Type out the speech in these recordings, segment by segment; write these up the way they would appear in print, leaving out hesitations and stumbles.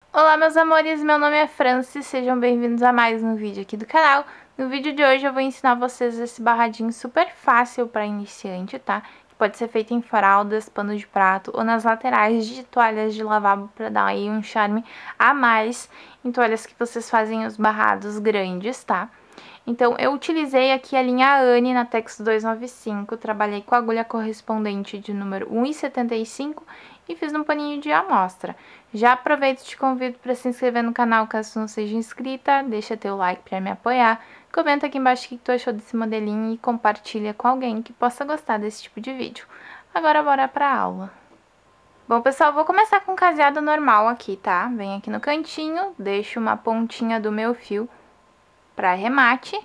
Olá, meus amores, meu nome é Francis, sejam bem-vindos a mais um vídeo aqui do canal. No vídeo de hoje eu vou ensinar vocês esse barradinho super fácil para iniciante, tá? Que pode ser feito em fraldas, pano de prato ou nas laterais de toalhas de lavabo para dar aí um charme a mais em toalhas que vocês fazem os barrados grandes, tá? Então, eu utilizei aqui a linha Anne na Tex 295, trabalhei com a agulha correspondente de número 1,75 e fiz um paninho de amostra. Já aproveito e te convido para se inscrever no canal caso não seja inscrita, deixa teu like para me apoiar, comenta aqui embaixo o que tu achou desse modelinho e compartilha com alguém que possa gostar desse tipo de vídeo. Agora bora pra aula. Bom, pessoal, vou começar com um caseado normal aqui, tá? Venho aqui no cantinho, deixo uma pontinha do meu fio para arremate,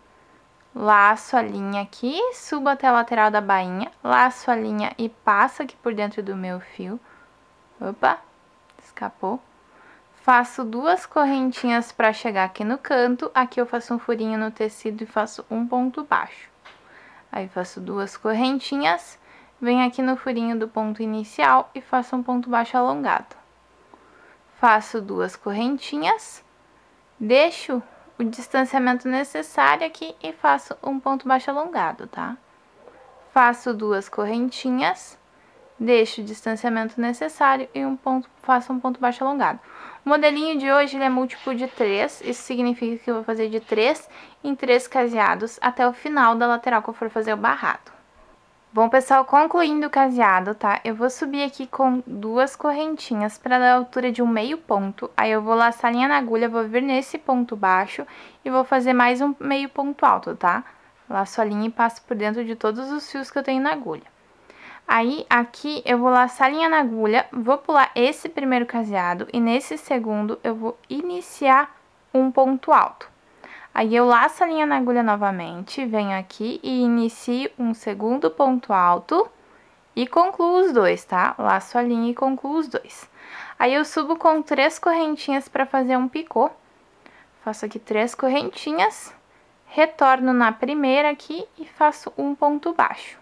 laço a linha aqui, subo até a lateral da bainha, laço a linha e passo aqui por dentro do meu fio. Opa, escapou. Faço duas correntinhas para chegar aqui no canto, aqui eu faço um furinho no tecido e faço um ponto baixo. Aí faço duas correntinhas, venho aqui no furinho do ponto inicial e faço um ponto baixo alongado. Faço duas correntinhas, deixo o distanciamento necessário aqui e faço um ponto baixo alongado, tá? Faço duas correntinhas, deixo o distanciamento necessário e faço um ponto baixo alongado. O modelinho de hoje ele é múltiplo de 3, isso significa que eu vou fazer de 3 em 3 caseados até o final da lateral que eu for fazer o barrado. Bom, pessoal, concluindo o caseado, tá? Eu vou subir aqui com duas correntinhas para dar a altura de um meio ponto. Aí eu vou laçar a linha na agulha, vou vir nesse ponto baixo e vou fazer mais um meio ponto alto, tá? Laço a linha e passo por dentro de todos os fios que eu tenho na agulha. Aí, aqui, eu vou laçar a linha na agulha, vou pular esse primeiro caseado e nesse segundo eu vou iniciar um ponto alto. Aí, eu laço a linha na agulha novamente, venho aqui e inicio um segundo ponto alto e concluo os dois, tá? Laço a linha e concluo os dois. Aí, eu subo com 3 correntinhas para fazer um picô. Faço aqui 3 correntinhas, retorno na primeira aqui e faço um ponto baixo.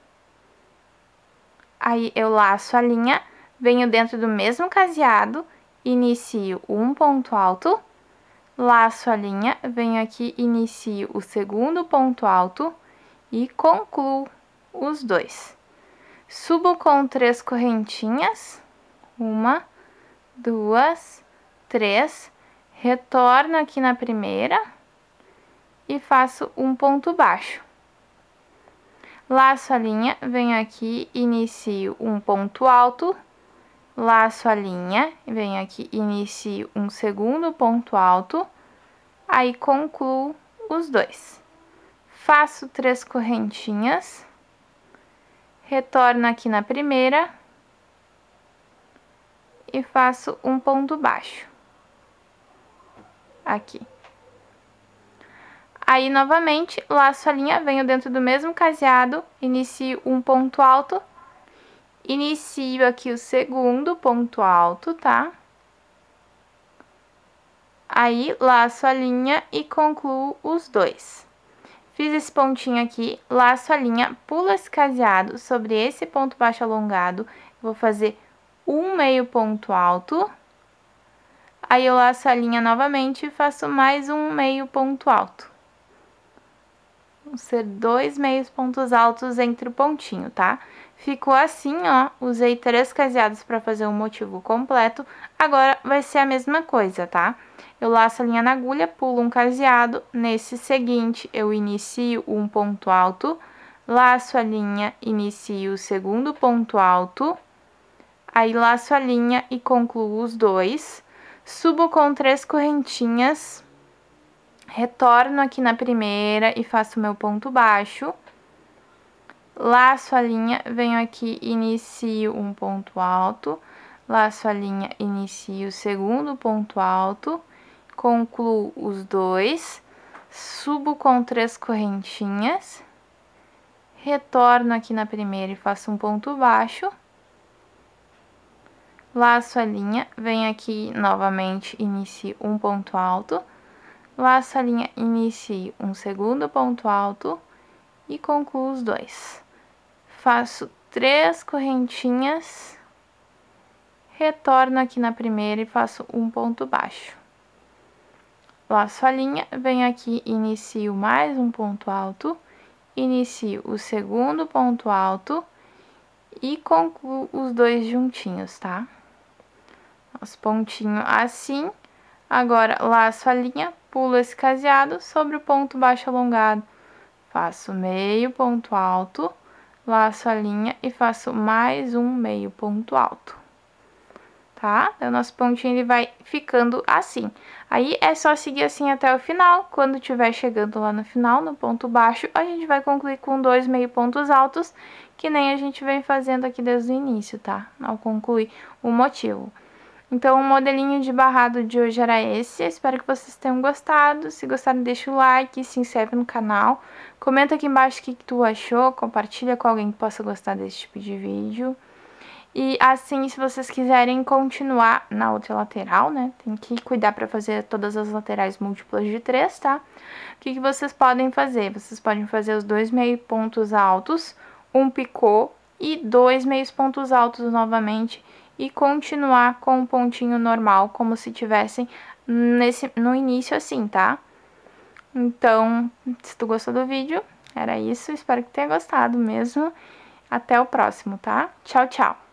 Aí, eu laço a linha, venho dentro do mesmo caseado, inicio um ponto alto, laço a linha, venho aqui, inicio o segundo ponto alto e concluo os dois. Subo com 3 correntinhas, 1, 2, 3, retorno aqui na primeira e faço um ponto baixo. Laço a linha, venho aqui, inicio um ponto alto, laço a linha, venho aqui, inicio um segundo ponto alto, aí concluo os dois. Faço 3 correntinhas, retorno aqui na primeira e faço um ponto baixo. Aqui. Aí, novamente, laço a linha, venho dentro do mesmo caseado, inicio um ponto alto, inicio aqui o segundo ponto alto, tá? Aí, laço a linha e concluo os dois. Fiz esse pontinho aqui, laço a linha, pulo esse caseado sobre esse ponto baixo alongado, vou fazer um meio ponto alto. Aí, eu laço a linha novamente e faço mais um meio ponto alto. Vão ser 2 meios pontos altos entre o pontinho, tá? Ficou assim, ó, usei 3 caseados para fazer um motivo completo, agora vai ser a mesma coisa, tá? Eu laço a linha na agulha, pulo um caseado, nesse seguinte eu inicio um ponto alto, laço a linha, inicio o segundo ponto alto, aí laço a linha e concluo os dois, subo com 3 correntinhas, retorno aqui na primeira e faço meu ponto baixo, laço a linha, venho aqui, inicio um ponto alto, laço a linha, inicio o segundo ponto alto, concluo os dois, subo com 3 correntinhas, retorno aqui na primeira e faço um ponto baixo, laço a linha, venho aqui novamente, inicio um ponto alto, laço a linha, inicio um segundo ponto alto e concluo os dois. Faço 3 correntinhas, retorno aqui na primeira e faço um ponto baixo. Laço a linha, venho aqui, inicio mais um ponto alto, inicio o segundo ponto alto e concluo os dois juntinhos, tá? Os pontinhos assim. Agora, laço a linha, pulo esse caseado sobre o ponto baixo alongado. Faço meio ponto alto, laço a linha e faço mais um meio ponto alto, tá? O nosso pontinho ele vai ficando assim. Aí é só seguir assim até o final. Quando estiver chegando lá no final, no ponto baixo, a gente vai concluir com 2 meio pontos altos, que nem a gente vem fazendo aqui desde o início, tá? Ao concluir o motivo. Então, o modelinho de barrado de hoje era esse. Eu espero que vocês tenham gostado. Se gostaram, deixa o like, se inscreve no canal. Comenta aqui embaixo o que tu achou. Compartilha com alguém que possa gostar desse tipo de vídeo. E assim, se vocês quiserem continuar na outra lateral, né? Tem que cuidar para fazer todas as laterais múltiplas de 3, tá? O que vocês podem fazer? Vocês podem fazer os 2 meio pontos altos, um picô e 2 meios pontos altos novamente e continuar com um pontinho normal, como se tivessem no início assim, tá? Então, se tu gostou do vídeo, era isso. Espero que tenha gostado mesmo. Até o próximo, tá? Tchau, tchau!